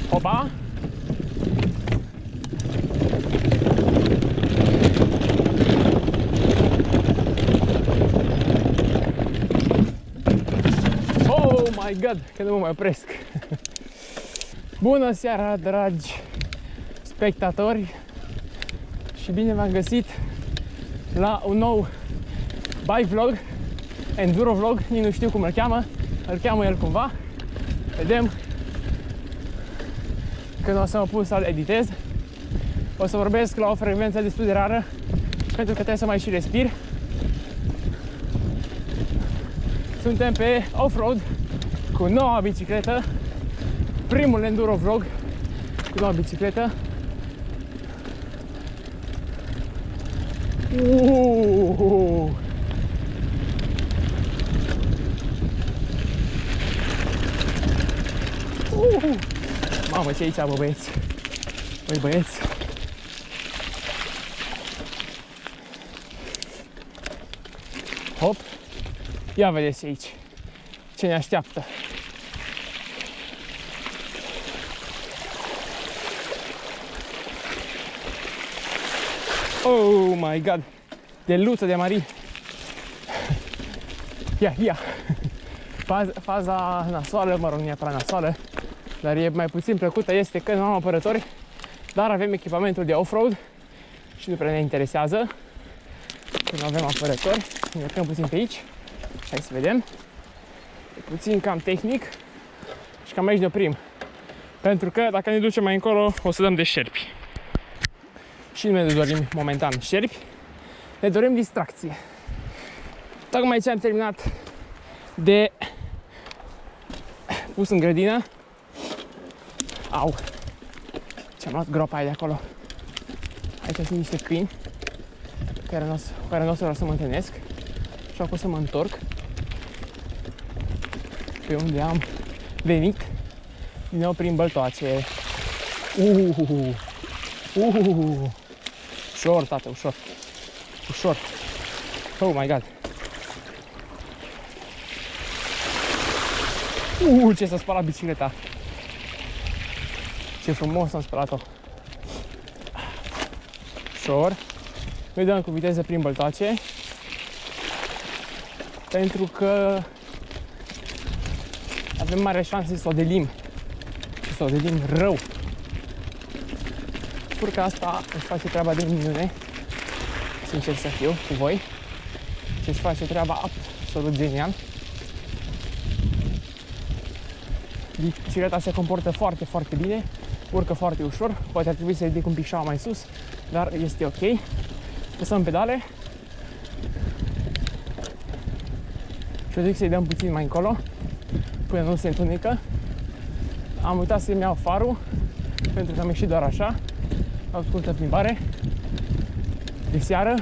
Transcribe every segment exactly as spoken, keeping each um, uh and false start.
Opa! Oh my god, că nu mă mai opresc. Bună seara, dragi spectatori, și bine v-am găsit la un nou bike vlog, enduro vlog, nici nu știu cum îl cheamă, îl cheamă el cumva. Vedem când o să mă pun să-l editez. O să vorbesc la o frecvență destul de rară, pentru că trebuie să mai și respir. Suntem pe off-road cu noua bicicletă, primul enduro vlog cu noua bicicletă. Uuuu. Uuuu. Mamă, ce aici, bă, băieți? Băi, băieți. Hop. Ia vedeți aici ce ne așteaptă. Oh my god. De luță de Marie. Ia, ia. Faza, faza nasoală, mă rog, nu neapărat nasoală, dar e mai puțin plăcută, este că nu am apărători, dar avem echipamentul de off-road și nu prea ne interesează că nu avem apărători. Ne urcăm puțin pe aici. Hai să vedem. E puțin cam tehnic și cam aici ne oprim, pentru că dacă ne ducem mai încolo o să dăm de șerpi. Și nu ne dorim momentan șerpi, ne dorim distracție. Tocmai ce am terminat de pus în grădină. Au! Ce-am luat groapa aia de acolo. Aici sunt niște pini care nu o să vreau să mă întâlnesc. Și acum să mă întorc pe unde am venit, din nou prin băltoace. Uhuhu. Uhuhu. Ușor, tată, ușor. Ușor. Oh my god. Uh, ce s-a spălat bicicleta. Ce frumos am spălat-o. Ușor. Noi dăm cu viteză prin băltoace, pentru că avem mare șanse să o delim. Să o delim rău. Furca asta își face treaba de minune, sincer să fiu cu voi. Și își face treaba absolut genial. Bicicleta se comportă foarte, foarte bine, urcă foarte ușor. Poate ar trebui să ridic un pic șaua mai sus, dar este ok. Lăsăm pedale și eu zic să-i dăm puțin mai încolo până nu se întunecă. Am uitat să-mi iau farul, pentru că am ieșit doar așa. Am scurtă plimbare de seară.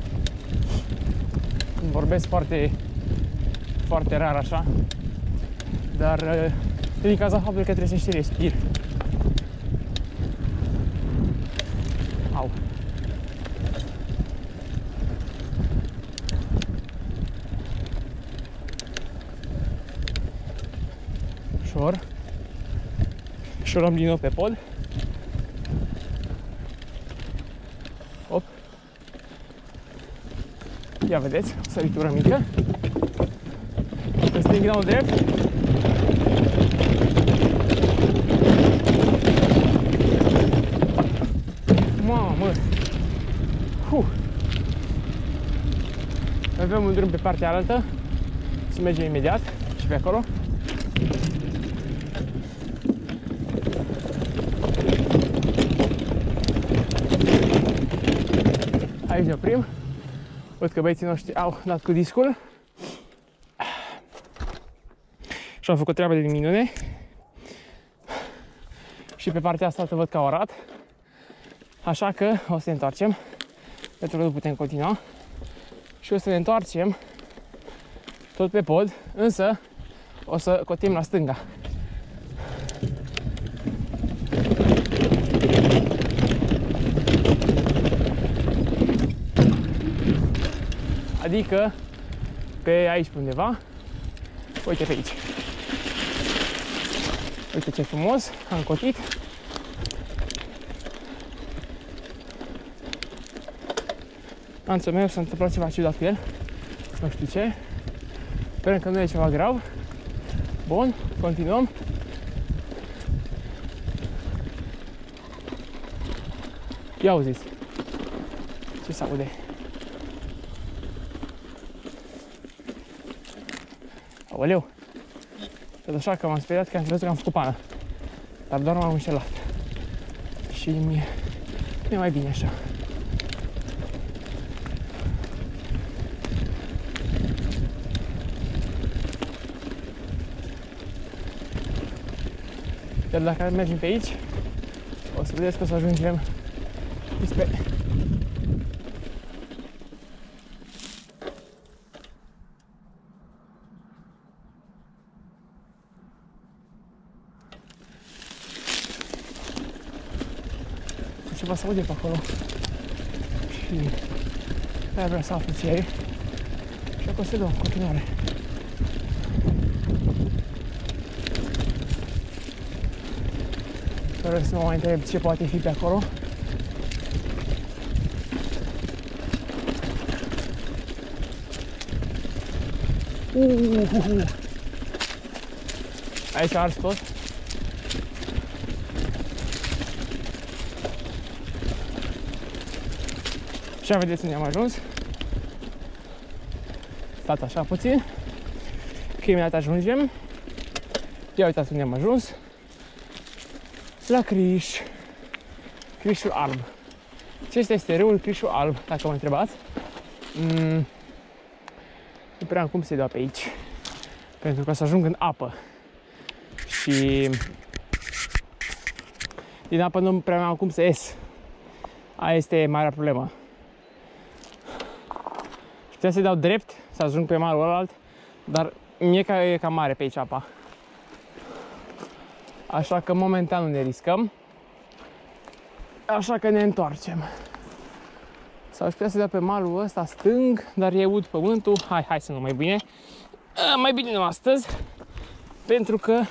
Vorbesc foarte, foarte rar așa, dar din cauza faptului că trebuie să și respir. Au. Ușor. Și o luăm din nou pe pod. Hop. Ia vedeți, o săritură mică. Să sting din nou drept. Mamă! Huh. Avem un drum pe partea altă. Să mergem imediat și pe acolo. Aici ne oprim. Văd că băieții noștri au dat cu discul și au făcut treaba de minune. Și pe partea asta văd că au arat. Așa că o să ne întoarcem, pentru că nu putem continua. Și o să ne întoarcem tot pe pod, însă o să cotim la stânga. Adică pe aici pe undeva. Uite pe aici. Uite ce frumos, am cotit. Anțul meu s-a întâmplat ceva ciudat cu el. Nu știu ce. Sperăm că nu e ceva grav. Bun, continuăm. Ia auziți. Ce se aude? Aoleu! Tot așa că m-am speriat că am crezut că am făcut pană. Dar doar m-am înșelat. Și mi-e mi mai bine așa. Iar dacă mergem pe aici, o să vedeți că o să ajungem spre ceva se aude pe acolo și aia vrea să aflu ce e și acolo se dă în continuare. Sper să mă mai întreb ce poate fi pe acolo. Uhuhu. Aici a ars tot. Și vedeți unde am ajuns. Stați așa puțin. Că imediat ajungem. Ia uitați unde am ajuns. La Criș. Crișul Alb. Acesta este râul Crișul Alb, dacă mă întrebați. Mm. Nu prea am cum să-i dau pe aici. Pentru că o să ajung în apă. Și din apă nu prea am cum să ies. Aia este marea problemă. Și puteam să-i dau drept, să ajung pe malul ălalt, dar mie că e cam mare pe aici apa. Așa că momentan nu ne riscăm. Așa că ne întoarcem. Sau aș putea să dea pe malul ăsta stâng, dar e ud pământul. Hai, hai să nu mai bine. Mai bine nu astăzi. Pentru că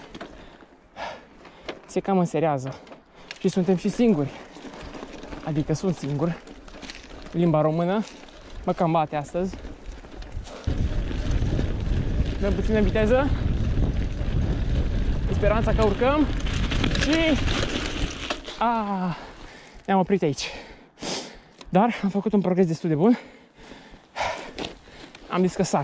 se cam înserează. Și suntem și singuri. Adică sunt singur. Limba română mă cam bate astăzi. Dăm puțină viteză. În speranța că urcăm. Și a, ne-am oprit aici. Dar am făcut un progres destul de bun. Am zis că sar.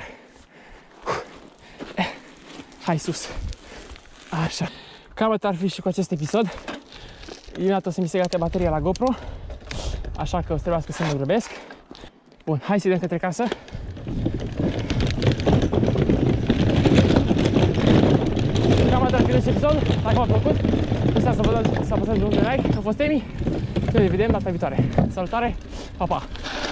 Hai sus. Așa. Cam atât ar fi și cu acest episod. Imediat o să mi se gata bateria la GoPro. Așa că o să trebuiască să mă grăbesc. Bun, hai să vedem către casă. Cam atât ar fi acest episod. Dacă v-a plăcut, nu uitați să vă dați, să apăsați de un like. Am fost Emi. Ne vedem data viitoare. Salutare, pa, pa!